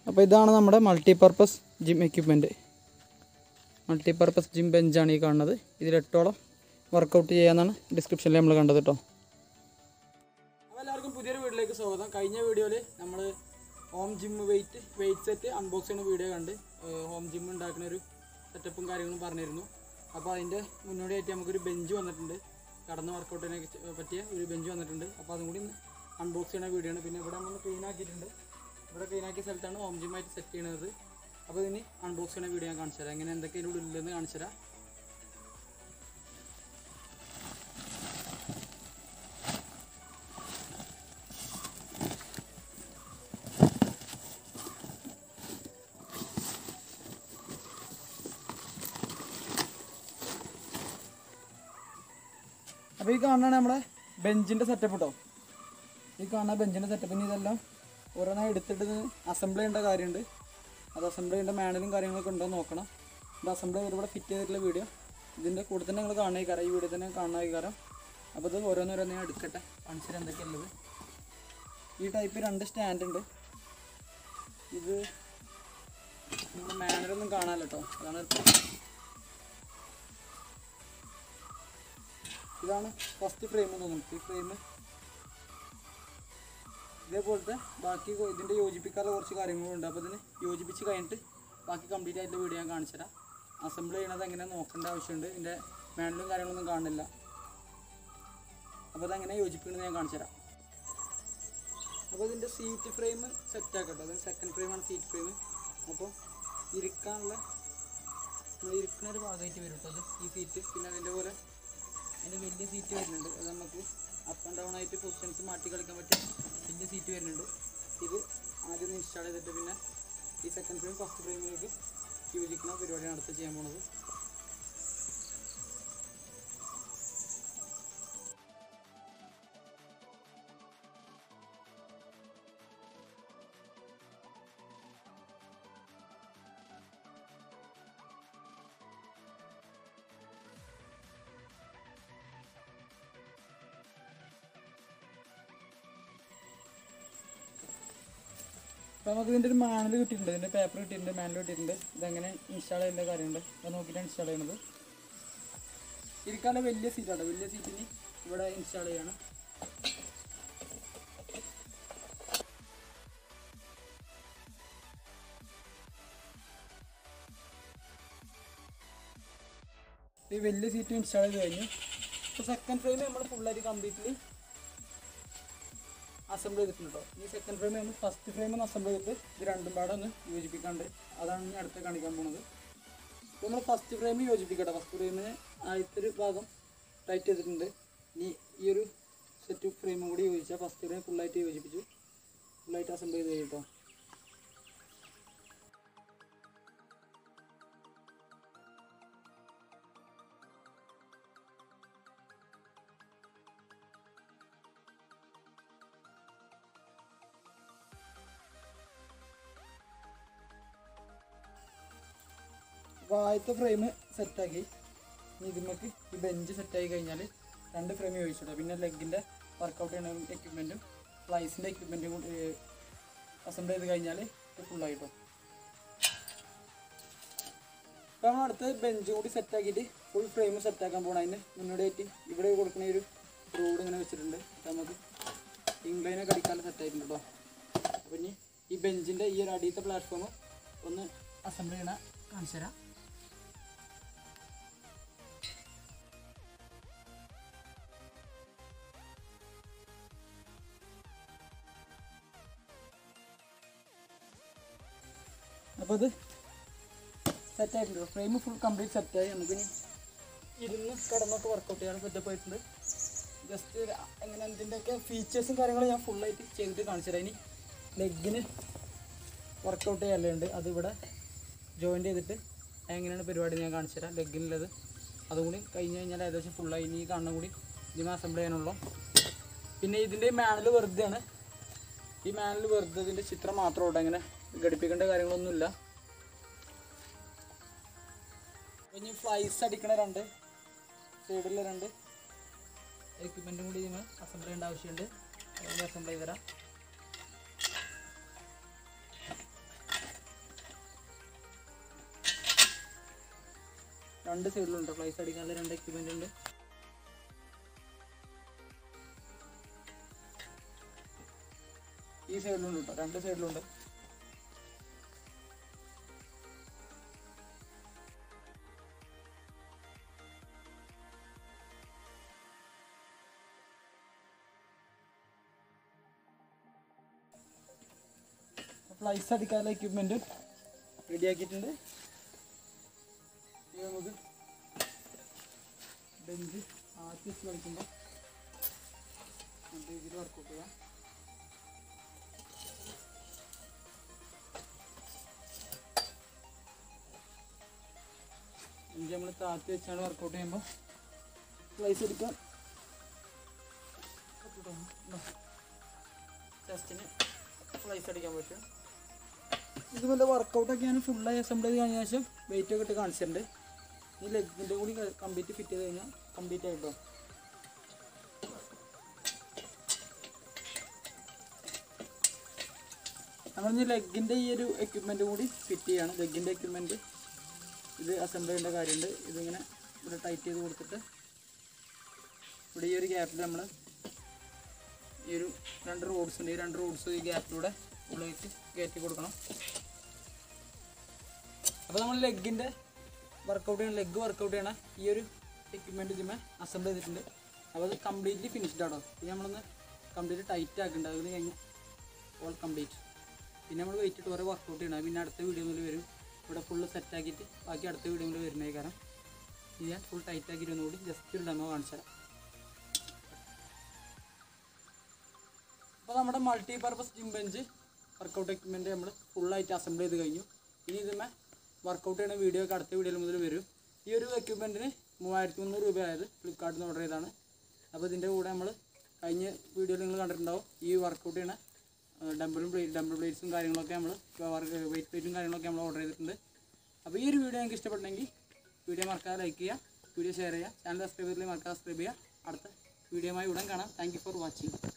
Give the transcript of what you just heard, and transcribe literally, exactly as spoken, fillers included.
അപ്പോൾ ഇതാണ് നമ്മുടെ multipurpose gym equipment. Multipurpose gym ബെഞ്ചാണ് ഈ കാണുന്നത്. ഇതിൽ എട്ടോളം വർക്കൗട്ട് ചെയ്യാമെന്നാണ് ഡിസ്ക്രിപ്ഷനിൽ നമ്മൾ കണ്ടത് കേട്ടോ. അപ്പോൾ എല്ലാവർക്കും പുതിയൊരു വീഡിയോയിലേക്ക് സ്വാഗതം. കഴിഞ്ഞ വീഡിയോയിൽ നമ്മൾ home gym weight weight set unbox ചെയ്യുന്ന വീഡിയോ കണ്ട് ഹോം ജിം ഉണ്ടാക്കുന്ന ഒരു സെറ്റപ്പും കാര്യങ്ങളും പറഞ്ഞിരുന്നു. അപ്പോൾ അതിൻ്റെ മുന്നോടിയായിട്ട് നമുക്കൊരു ബെഞ്ച് വന്നിട്ടുണ്ട്. കടന്ന് വർക്കൗട്ടിനെ പറ്റിയ ഒരു ബെഞ്ച് വന്നിട്ടുണ്ട്. അപ്പോൾ അതും കൂടി അൺബോക്സ് ചെയ്യുന്ന വീഡിയോ ആണ്. പിന്നെ ഇവിടെ നമ്മൾ ക്ലീൻ ആക്കിയിട്ടുണ്ട്. ഇവിടെ ക്ലീൻ ആക്കിയ സ്ഥലത്താണ് ഹോം ജിമ്മായിട്ട് സെറ്റ് ചെയ്യുന്നത്. അപ്പോൾ ഇതിന് അൺബോക്സ് ചെയ്യുന്ന വീഡിയോ ഞാൻ കാണിച്ചു തരാം. എങ്ങനെ എന്തൊക്കെ ഇതിൻ്റെ ഉള്ളിലെന്ന് കാണിച്ചു തരാം. അപ്പോൾ ഈ കാണുന്നതാണ് നമ്മുടെ ബെഞ്ചിൻ്റെ സെറ്റപ്പ് കേട്ടോ. ഈ കാണുന്ന ബെഞ്ചിൻ്റെ സെറ്റപ്പിന് ഇതെല്ലാം ഓരോന്നായി എടുത്തിട്ട് അസംബിൾ ചെയ്യേണ്ട കാര്യമുണ്ട്. അത് അസംബിൾ ചെയ്യേണ്ട മാനുവലും കാര്യങ്ങളൊക്കെ ഉണ്ടോ നോക്കണം. ഇത് അസംബിൾ ചെയ്ത് ഇവിടെ ഫിറ്റ് ചെയ്തിട്ടുള്ള വീഡിയോ ഇതിൻ്റെ കൂടെ തന്നെ നിങ്ങൾ കാണുന്ന കാരണം ഈ വീഡിയോ തന്നെ കാണുന്ന കാരണം. അപ്പോൾ ഇത് ഓരോന്നോരോന്നേ എടുക്കട്ടെ, കാണിച്ചിട്ട് എന്തൊക്കെയുള്ളത്. ഈ ടൈപ്പ് രണ്ട് സ്റ്റാൻഡ് ഉണ്ട്. ഇത് നിങ്ങൾ മാനുവലൊന്നും കാണാമല്ലോ കേട്ടോ. അതാണ് ഇതാണ് ഫസ്റ്റ് ഫ്രെയിം തോന്നുന്നു. ഈ ഫ്രെയിം ഇതേപോലത്തെ ബാക്കി ഇതിൻ്റെ യോജിപ്പിക്കാനുള്ള കുറച്ച് കാര്യങ്ങളുണ്ട്. അപ്പോൾ ഇതിന് യോജിപ്പിച്ച് കഴിഞ്ഞിട്ട് ബാക്കി കംപ്ലീറ്റ് ആയിട്ടുള്ള വീഡിയോ ഞാൻ കാണിച്ചു തരാം. അസംബിൾ ചെയ്യണത് എങ്ങനെ നോക്കേണ്ട ആവശ്യമുണ്ട്. ഇതിൻ്റെ മാനുവലും കാര്യങ്ങളൊന്നും കാണുന്നില്ല. അപ്പോൾ അതെങ്ങനെ യോജിപ്പിക്കണമെന്ന് ഞാൻ കാണിച്ചു തരാം. അപ്പോൾ ഇതിൻ്റെ സീറ്റ് ഫ്രെയിം സെറ്റ് ആക്കട്ടോ. അത് സെക്കൻഡ് ഫ്രെയിമാണ് സീറ്റ് ഫ്രെയിം. അപ്പോൾ ഇരിക്കാനുള്ള ഇരിക്കുന്ന ഒരു ഭാഗമായിട്ട് വരും കേട്ടോ അത് ഈ സീറ്റ്. പിന്നെ അതിൻ്റെ പോലെ അതിൻ്റെ വലിയ സീറ്റ് വരുന്നുണ്ട്. അത് നമുക്ക് അപ്പ് ആൻഡ് ഡൗൺ ആയിട്ട് പൊസിഷൻസ് മാറ്റി കളിക്കാൻ പറ്റും വലിയ സീറ്റ് വരുന്നുണ്ട്. ഇത് ആദ്യം ഇൻസ്റ്റാൾ ചെയ്തിട്ട് പിന്നെ ഈ സെക്കൻഡ് ഫ്രെയിം ഫസ്റ്റ് ഫ്രെയിമിലേക്ക് യോജിക്കുന്ന പരിപാടിയാണ് അടുത്ത് ചെയ്യാൻ പോകുന്നത്. അപ്പോൾ നമുക്ക് ഇതിൻ്റെ ഒരു മാനുവൽ കിട്ടിയിട്ടുണ്ട്. ഇതിൻ്റെ പേപ്പർ കിട്ടിയിട്ടുണ്ട്, മാനുവൽ കിട്ടിയിട്ടുണ്ട്. ഇതെങ്ങനെ ഇൻസ്റ്റാൾ ചെയ്യേണ്ട കാര്യമുണ്ട്. അത് നോക്കിയിട്ടാണ് ഇൻസ്റ്റാൾ ചെയ്യുന്നത്. ഇരിക്കാനുള്ള വലിയ സീറ്റാണ്. വലിയ സീറ്റിന് ഇവിടെ ഇൻസ്റ്റാൾ ചെയ്യണം. ഈ വലിയ സീറ്റ് ഇൻസ്റ്റാൾ ചെയ്ത് കഴിഞ്ഞു. ഇപ്പോൾ സെക്കൻഡ് ഫ്രെയിം നമ്മൾ ഫുള്ളായിട്ട് കംപ്ലീറ്റ്ലി അസംബിൾ ചെയ്തിട്ടുണ്ട് കേട്ടോ. ഈ സെക്കൻഡ് ഫ്രെയിം നമ്മൾ ഫസ്റ്റ് ഫ്രെയിം ഒന്ന് അസംബിൾ ചെയ്തിട്ട് ഇത് രണ്ടും പാടെ ഒന്ന് യോജിപ്പിക്കാണ്ട് അതാണ് ഞാൻ അടുത്ത് കാണിക്കാൻ പോകുന്നത്. അപ്പോൾ നമ്മൾ ഫസ്റ്റ് ഫ്രെയിം യോജിപ്പിക്കട്ടെ. ഫസ്റ്റ് ഫ്രെയിമിന് ആദ്യത്തെ ഒരു ഭാഗം ടൈറ്റ് ചെയ്തിട്ടുണ്ട്. ഇനി ഈ ഒരു സെറ്റ് ഫ്രെയിമും കൂടി യോജിച്ചാൽ ഫസ്റ്റ് ഫ്രെയിം ഫുള്ളായിട്ട് യോജിപ്പിച്ചു. ഫുള്ളായിട്ട് അസംബിൾ ചെയ്ത് കഴിയും കേട്ടോ. അപ്പോൾ ആദ്യത്തെ ഫ്രെയിം സെറ്റാക്കി ഇതിലേക്ക് ഈ ബെഞ്ച് സെറ്റായി കഴിഞ്ഞാൽ രണ്ട് ഫ്രെയിം യോജിച്ചിട്ടോ. പിന്നെ ലെഗിൻ്റെ വർക്കൗട്ട് ചെയ്യുന്ന എക്യുപ്മെൻറ്റും ഫ്ലൈസിൻ്റെ എക്യുപ്മെൻറ്റും കൂടി അസംബിൾ ചെയ്ത് കഴിഞ്ഞാൽ ഇത് ഫുള്ളായിട്ടോ. അപ്പോൾ നമ്മൾ അടുത്ത് ബെഞ്ച് കൂടി സെറ്റാക്കിയിട്ട് ഫുൾ ഫ്രെയിം സെറ്റാക്കാൻ പോകണം. അതിന് മുന്നോടിയായിട്ട് ഇവിടെ കൊടുക്കുന്ന ഒരു റോഡ് ഇങ്ങനെ വെച്ചിട്ടുണ്ട്. നമുക്ക് ഇംഗ്ലൈനൊക്കെ അടിക്കാൻ സെറ്റായിട്ടുണ്ട് കേട്ടോ. അപ്പോൾ ഇനി ഈ ബെഞ്ചിൻ്റെ ഈ ഒരു അടിയത്തെ പ്ലാറ്റ്ഫോം ഒന്ന് അസംബിൾ ചെയ്യണ കാണിച്ചു തരാം. അപ്പോൾ ഇത് സെറ്റായിട്ടുണ്ട്. ഫ്രെയിം ഫുൾ കംപ്ലീറ്റ് സെറ്റായി. നമുക്കിനി ഇരുന്ന് കിടന്നൊക്കെ വർക്കൗട്ട് ചെയ്യാൻ സെറ്റപ്പ് ആയിട്ടുണ്ട്. ജസ്റ്റ് എങ്ങനെ എന്തിൻ്റെയൊക്കെ ഫീച്ചേഴ്സും കാര്യങ്ങളും ഞാൻ ഫുള്ളായിട്ട് ചെയ്തിട്ട് കാണിച്ചു തരാം. ഇനി ലെഗിന് വർക്കൗട്ട് ചെയ്യാനുണ്ട്. അതിവിടെ ജോയിൻ്റ് ചെയ്തിട്ട് എങ്ങനെയാണ് പരിപാടി ഞാൻ കാണിച്ചു തരാം. ലെഗിനുള്ളത് അതും കൂടി കഴിഞ്ഞ് കഴിഞ്ഞാൽ ഏകദേശം ഫുള്ളായി. ഇനി ഈ കാണുന്ന കൂടി ഇതിന് അസംബിൾ ചെയ്യാനുള്ളൂ. പിന്നെ ഇതിൻ്റെ മാനുവൽ വെറുതെയാണ്. ഈ മാനുവൽ വെറുതെ ഇതിൻ്റെ ചിത്രം മാത്രമേ ഉള്ളൂ. അങ്ങനെ ഘടിപ്പിക്കേണ്ട കാര്യങ്ങളൊന്നുമില്ല. ഇനി ഫ്ലൈസ് അടിക്കണ രണ്ട് സൈഡിലെ രണ്ട് എക്യുപ്മെൻറ്റും കൂടി നിങ്ങൾ അസംബിൾ ചെയ്യേണ്ട ആവശ്യമുണ്ട്. അസംബിൾ ചെയ്ത് തരാം. രണ്ട് സൈഡിലുണ്ട് ഫ്ലൈസ് അടിക്കാനുള്ള രണ്ട് എക്യുപ്മെൻ്റ് ഉണ്ട്. ഈ സൈഡിലുണ്ട് കേട്ടോ, രണ്ട് സൈഡിലുണ്ട്. ഫ്ലൈസ് അടിക്കാനുള്ള എക്യുപ്മെൻറ്റ് റെഡിയാക്കിയിട്ടുണ്ട്. ഇത് നമുക്ക് ബെഞ്ച് ആദ്യം വെച്ച് കളിക്കുമ്പോൾ നല്ല രീതിയിൽ വർക്കൗട്ട് ചെയ്യാം. ബെഞ്ച് നമ്മൾ താത്തി വെച്ചാണ് വർക്കൗട്ട് ചെയ്യുമ്പോൾ ഫ്ലൈസ് എടുക്കാം. ചെസ്റ്റിന് ഫ്ലൈസ് അടിക്കാൻ പറ്റും. ഇതുപോലെ വർക്കൗട്ടൊക്കെ ഞാൻ ഫുള്ളായി അസംബിൾ ചെയ്ത് കഴിഞ്ഞ ശേഷം വെയിറ്റ് ഒക്കെ ഇട്ട് കാണിച്ചിട്ടുണ്ട്. ഈ ലെഗിൻ്റെ കൂടി കംപ്ലീറ്റ് ഫിറ്റ് ചെയ്ത് കഴിഞ്ഞാൽ കംപ്ലീറ്റ് ആയിട്ടോ. നമ്മളിന്ന് ലെഗിൻ്റെ ഈ ഒരു എക്യുപ്മെൻറ്റ് കൂടി ഫിറ്റ് ചെയ്യാണ്. ലെഗിൻ്റെ എക്യുപ്മെൻറ്റ് ഇത് അസംബിൾ ചെയ്യേണ്ട കാര്യമുണ്ട്. ഇതിങ്ങനെ ഇവിടെ ടൈറ്റ് ചെയ്ത് കൊടുത്തിട്ട് ഇവിടെ ഈ ഒരു ഗ്യാപ്പിൽ നമ്മൾ ഈ ഒരു രണ്ട് റോഡ്സ് ഉണ്ട്. ഈ രണ്ട് റോഡ്സ് ഈ ഗ്യാപ്പിലൂടെ ഉള്ളിലേക്ക് കയറ്റി കൊടുക്കണം. അപ്പോൾ നമ്മൾ ലെഗിൻ്റെ വർക്കൗട്ട് ചെയ്യണം, ലെഗ് വർക്കൗട്ട് ചെയ്യണ ഈ ഒരു എക്യുപ്മെൻറ്റ് ഇതിന്മേ അസംബിൾ ചെയ്തിട്ടുണ്ട്. അപ്പോൾ അത് കംപ്ലീറ്റ്ലി ഫിനിഷ്ഡ് ആണോ. പിന്നെ നമ്മളൊന്ന് കംപ്ലീറ്റ് ടൈറ്റ് ആക്കുന്നുണ്ട്. അതിന് കഴിഞ്ഞ് ഓൾ കംപ്ലീറ്റ്. പിന്നെ നമ്മൾ വെയിറ്റ് ഇട്ട് കുറേ വർക്കൗട്ട് ചെയ്യണം. പിന്നെ അടുത്ത വീഡിയോയിൽ വരും. ഇവിടെ ഫുള്ള് സെറ്റാക്കിയിട്ട് ബാക്കി അടുത്ത വീഡിയോയിൽ വരുന്നേ കാരണം ഇത് ഞാൻ ഫുൾ ടൈറ്റ് ആക്കിയിട്ട് ഒന്നുകൂടി ജസ്റ്റ് ഒരു ഡെമോ കാണിച്ചു തരാം. അപ്പോൾ നമ്മുടെ multi purpose gym bench workout equipment നമ്മൾ ഫുള്ളായിട്ട് അസംബിൾ ചെയ്ത് കഴിഞ്ഞു. ഇനി ഇതുമേ വർക്കൗട്ട് ചെയ്യുന്ന വീഡിയോ ഒക്കെ അടുത്ത വീഡിയോയിൽ മുതൽ വരും. ഈ ഒരു എക്യുപ്മെൻറ്റിന് മൂവായിരത്തി മുന്നൂറ് രൂപയായത് ഫ്ലിപ്കാർട്ടിൽ നിന്ന് ഓർഡർ ചെയ്താണ്. അപ്പോൾ ഇതിൻ്റെ കൂടെ നമ്മൾ കഴിഞ്ഞ വീഡിയോയിൽ നിങ്ങൾ കണ്ടിട്ടുണ്ടാവും ഈ വർക്കൗട്ട് ചെയ്യുന്ന ഡംബിളും ഡംബിൾ പ്ലേറ്റ്സും കാര്യങ്ങളൊക്കെ നമ്മൾ വെയിറ്റ് പ്ലേറ്റും കാര്യങ്ങളൊക്കെ നമ്മൾ ഓർഡർ ചെയ്തിട്ടുണ്ട്. അപ്പോൾ ഈ ഒരു വീഡിയോ നിങ്ങൾക്ക് ഇഷ്ടപ്പെട്ടെങ്കിൽ വീഡിയോ മറക്കാതെ ലൈക്ക് ചെയ്യുക, വീഡിയോ ഷെയർ ചെയ്യുക, ചാനൽ സബ്സ്ക്രൈബ് ചെയ്തില്ലെങ്കിൽ മറക്കാതെ സബ്സ്ക്രൈബ് ചെയ്യുക. അടുത്ത വീഡിയോയുമായി ഉടൻ കാണാം. Thank you for watching.